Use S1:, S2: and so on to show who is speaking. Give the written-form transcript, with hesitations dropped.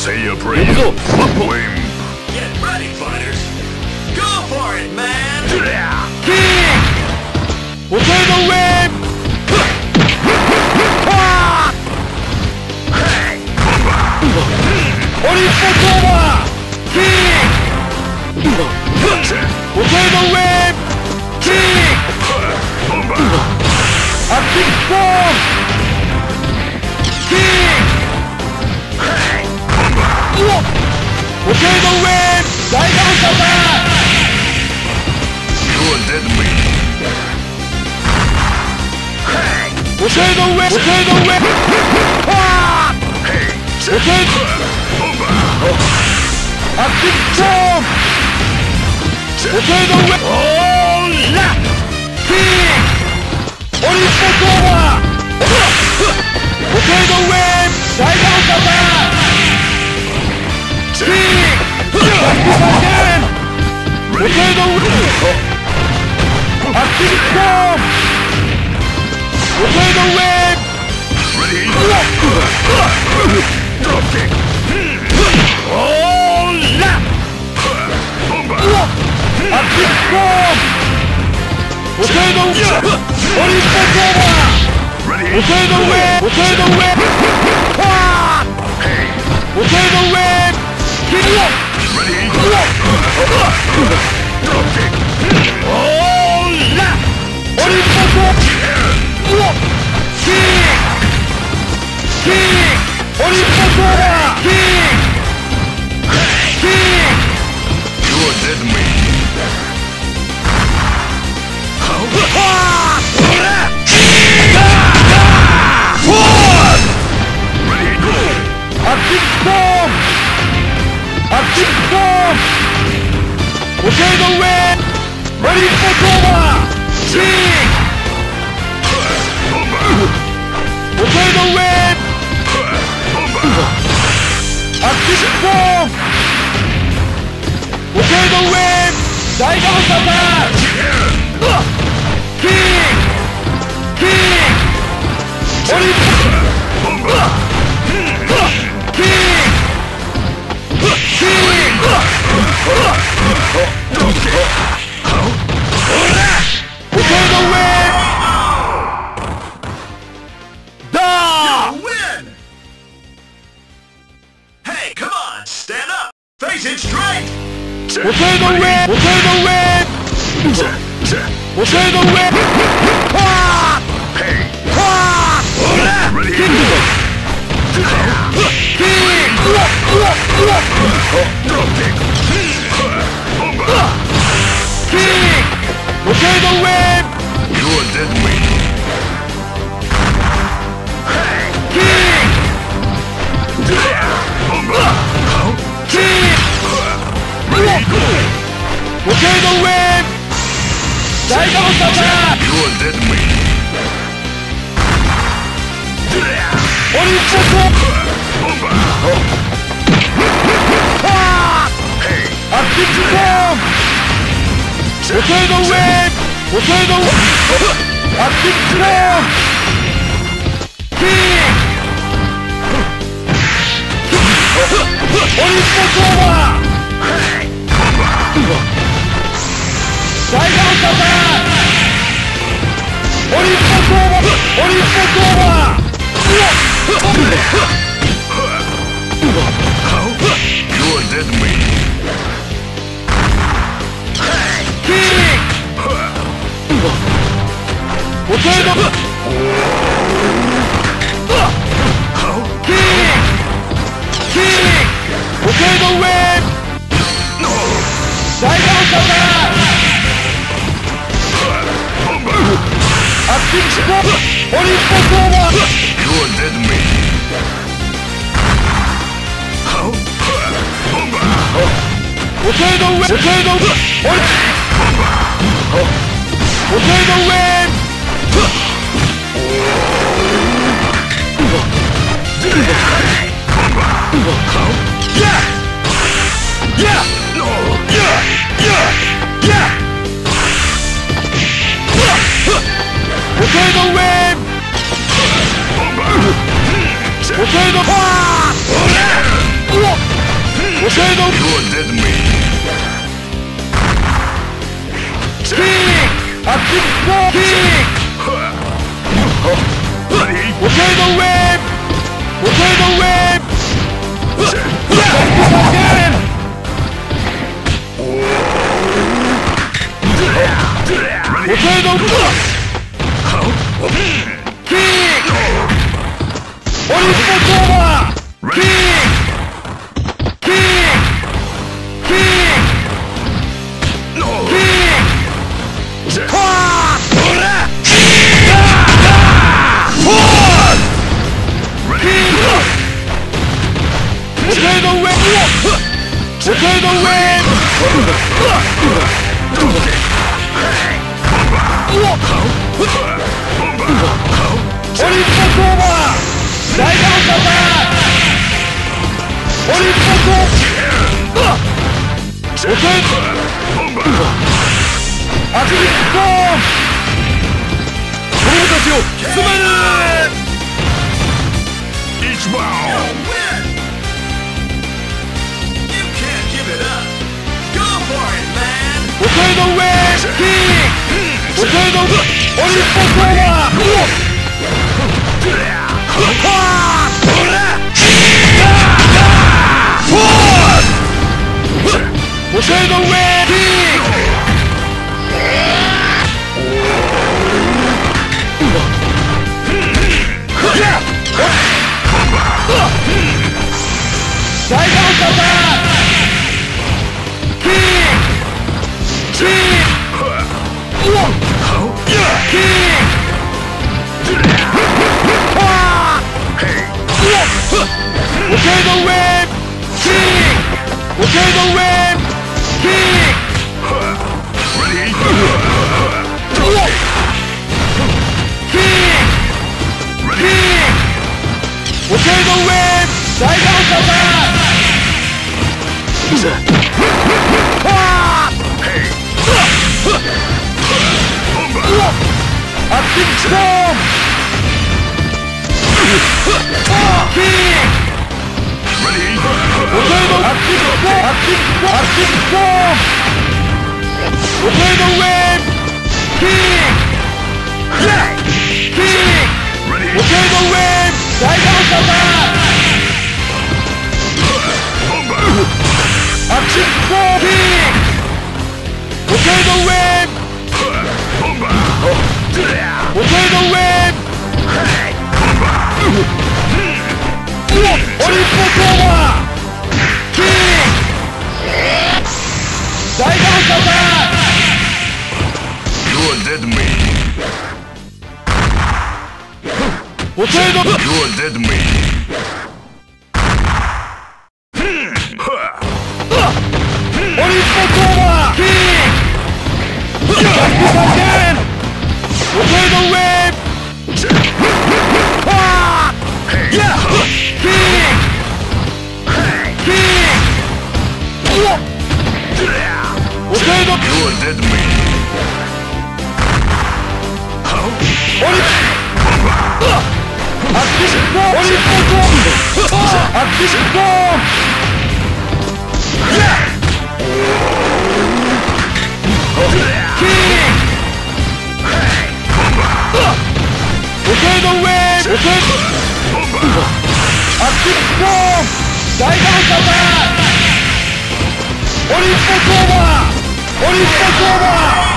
S1: Say your praise. Wimp.
S2: Get ready, fighters! Go for it, man!
S3: King! Potato whip! Oripotoma! King! Potato whip! King! Active storm! King! Potato whip! Dynamic attack!
S1: You are dead meat.
S3: Potato whip! Potato whip!
S1: Hey.
S3: Potato! Active storm! Potato whip! Oh, la! King! Oripotoma! Potato whip! Dynamic attack! King! Practice again! Potato whip! Active storm! Potato whip!
S1: Ready? Drop kick.
S3: Oh, la! Active storm! Potato whip! Oripotoma!
S1: Ready?
S3: Potato whip! Potato whip!
S1: Hey.
S3: Potato whip! Kill!
S1: Ready? Drop kick.
S3: Oh, la! Oripotoma! King! King! Oripotoma! King! King!
S1: You are dead meat. Ready?
S3: Active storm! Active storm! Potato whip! Oripotoma! King! Potato whip! Active storm! Potato whip! Dynamic attack! King! King! Oripotoma! King! King! Potato whip! Da!
S2: You win! Hey, come on, stand up! Face it straight!
S3: Potato whip! Potato whip! Potato whip!
S1: Hey. Ready?
S3: King! King!
S1: Drop kick.
S3: King! Potato whip!
S1: You are dead meat.
S3: King! King! Potato whip! Dynamic attack!
S1: You are dead meat.
S3: Oripotoma!
S1: Hey.
S3: Active storm! Potato whip! Potato whip! Active storm! King! Oripotoma! Dynamic attack! Oripotoma! Oripotoma!
S1: You are dead meat.
S3: King! Potato! King! King! Potato whip! Dynamic attack! Active storm! Oripotoma!
S1: You are dead meat.
S3: Potato whip! Potato whip! Potato whip! Yeah! Yeah!
S1: No!
S3: Yeah! Yeah! Yeah! Potato whip! Potato!
S1: You're dead meat.
S3: Kick! Active blow! Kick!
S1: Ready?
S3: Volcano whip! Volcano whip! Again! Volcano blow! Kick! Orisotoma! Kick! Kick! Kick!
S1: No!
S3: Kick! Volcano whip! Volcano whip! Orisotoma! Raiden kata! Orisotoma! Active storm! 子供たちを包まれる
S1: Each bound!
S2: Win! You can't give it up. Go for it, man.
S3: Volcano whip! Kick! Volcano Orisotoma! Volcano whip! Kick! Raiden kata! Kick! Kick! Kick! Volcano whip! Kick! Volcano whip! Kick!
S1: Ready?
S3: Kick! Kick! Volcano whip! Raiden kata! Active storm! Kick!
S1: Ready?
S3: Volcano active storm! Active storm! Volcano whip! Kick! Kick!
S1: Ready?
S3: Volcano whip! Raiden kata! Active storm! Kick! Volcano whip! Volcano whip! Orisotoma! Kick! Raiden kata!
S1: You're dead meat.
S3: Volcano!
S1: You're dead meat.
S3: Orisotoma! Kick! Again! Volcano whip! Kick! Kick! Volcano!
S1: You're dead meat.
S3: Active storm! Active storm! Kick! Volcano whip! Active storm! Raiden kata! Orisotoma! Orisotoma!